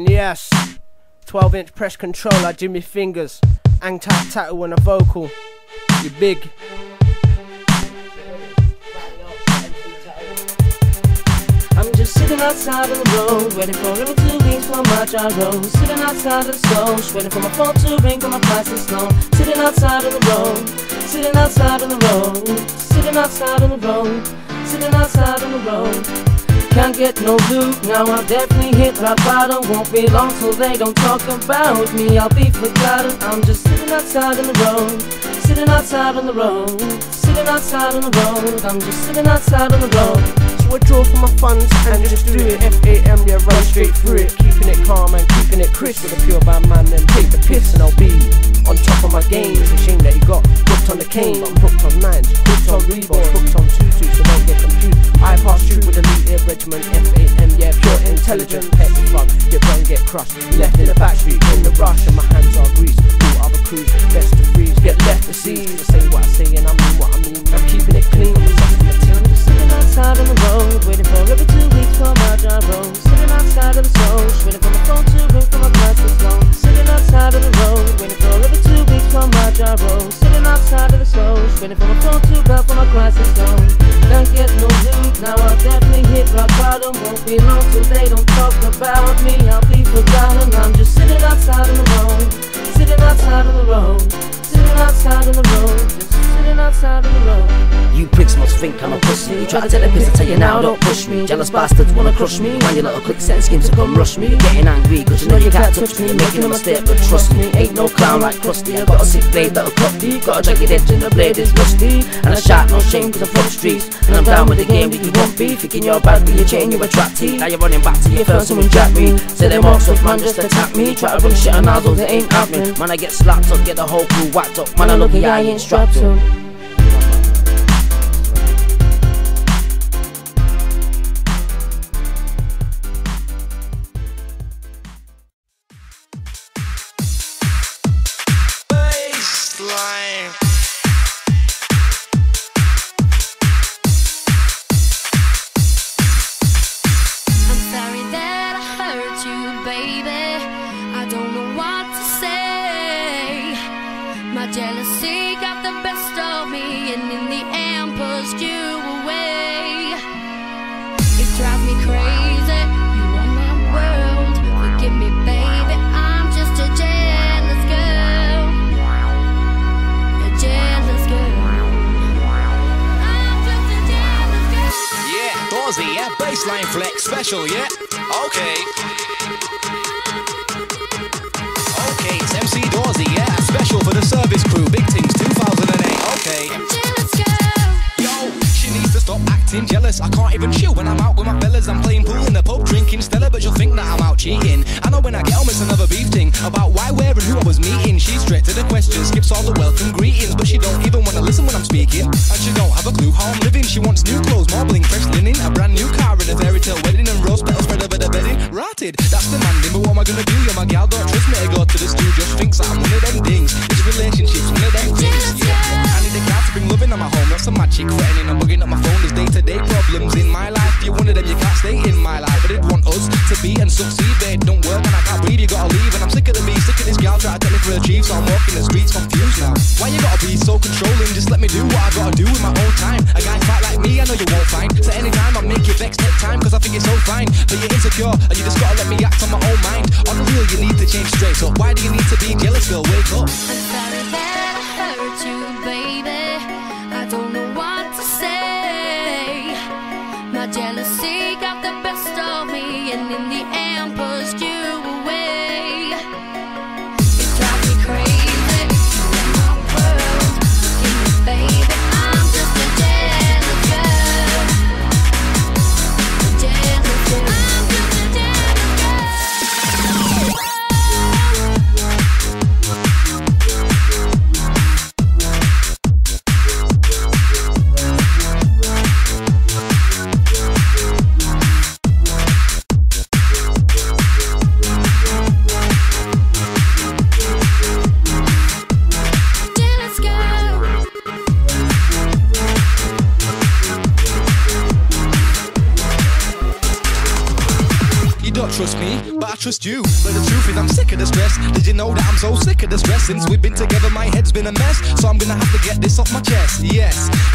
And yes, 12-inch press controller, Jimmy Fingers, Ang Tat Tattoo on a vocal. You big. I'm just sitting outside on the road, waiting for every 2 weeks for my gyro. Sitting outside of the stove, waiting for my phone to ring for my prices low. Sitting outside on the road, sitting outside on the road, sitting outside on the road, sitting outside on the road. Can't get no loot, now I've definitely hit rock bottom. Won't be long till they don't talk about me, I'll be forgotten. I'm just sitting outside on the road, sitting outside on the road, sitting outside on the road. I'm just sitting outside on the road. I draw for my funds and just do it. FAM, yeah, run straight through it. Keeping it calm and keeping it crisp with a pure bad man. Then take the piss and I'll be on top of my game. It's a shame that he got hooked on the cane, but I'm hooked on nines, hooked on Reebok, hooked on tutus, so don't get confused. I pass through with a elite regiment. FAM, yeah, pure intelligent. Petty fuck, get run, get crushed. Left in the backstreet in the rush, and my hands are greased. All other crews, best to freeze, get left to seize. I say what I say and I mean what I mean. I'm keeping it clean. Sitting outside on the road, waiting for every 2 weeks for my gyro. Sitting outside of the soul, waiting for my phone to ring for my prices low. Sitting outside of the road, waiting for every 2 weeks for my gyro. Sitting outside of the soul, waiting for my phone to bell for my crisis low. Can't get no loot, now I'll definitely hit rock bottom. Won't be long till they don't talk about me, I'll be forgotten. I'm just sitting outside on the road, sitting outside on the road, sitting outside on the road, just sitting outside on the road. You pricks must think I'm a pussy. You try to take the piss, I tell you now, don't push me. Jealous bastards wanna crush me. Mind your little click, set schemes to come rush me. Getting angry, cause you know you can't touch me. Making a mistake, but trust me, ain't no clown like Krusty. I got a sick blade that'll cut deep. Got a jagged edge and the blade is rusty. And I shout no shame cause I'm from the streets. And I'm down with the game that you won't be. Thinking you're bad but you're chain, you're a trap team. Now you're running back to your first, someone jack me. Say they walk stuff, man, just attack me. Try to run shit on ours, it ain't happening. Man, I get slapped up, get the whole crew whacked up. Man, I look at I ain't strapped up. Jealousy got the best of me, and in the end pushed you away. It drives me crazy, you are my world. Forgive me baby, I'm just a jealous girl. A jealous girl. I'm just a jealous girl. Yeah, Dorsey, yeah, baseline flex special, yeah. Okay, it's MC Dorsey, yeah, special for the service crew, Big Things 2008, okay. Yo, she needs to stop acting jealous. I can't even chill when I'm out with my fellas. I'm playing pool in the pub, drinking Stella, but she'll think that I'm out cheating. I know when I get home it's another beef thing about why, where and who I was meeting. She's straight to the question, skips all the welcome greetings, but she don't even want to listen when I'm speaking. And she don't have a clue how I'm living. She wants new clothes, marbling, fresh linen, a brand new car and a fairy tale wedding, and rose petals spread over the bedding. Rotted, that's demanding, but what am I gonna do? You're my gal, don't trust me to go to the studio. Just thinks that I'm one of them things. This relationship's one of them things, yeah. I need a gal to bring loving on my home, not some magic threatening. I'm bugging up my phone, there's day-to-day problems in my life. You're one of them, you can't stay in my life. But they'd want us to be and succeed. They don't work and I can't breathe, you gotta leave. And I'm sick of the me, sick of this gal trying to tell me for a chief. So I'm walking the streets confused now. Why you gotta be so controlling? Just let me do what I gotta do in my own time. A guy fight like me, I know you won't find. So anytime I make you vex, take time, cause I think it's so fine. But you're insecure and you just gotta let me act on my own mind. On the real, you need to change straight up. Why do you need to be jealous, girl? Wake up. I'm sorry that I hurt you, baby. I don't know what to say. My jealousy got the best of me, and in the end pushed you away. It drives me crazy, you're in my world. Forgive me baby, I'm just a jealous girl. A jealous girl. I'm just a jealous girl. don't trust me, but I trust you. But the truth is I'm sick of the stress. Did you know that I'm so sick of the stress? Since we've been together my head's been a mess. So I'm gonna have to get this off my chest, yes.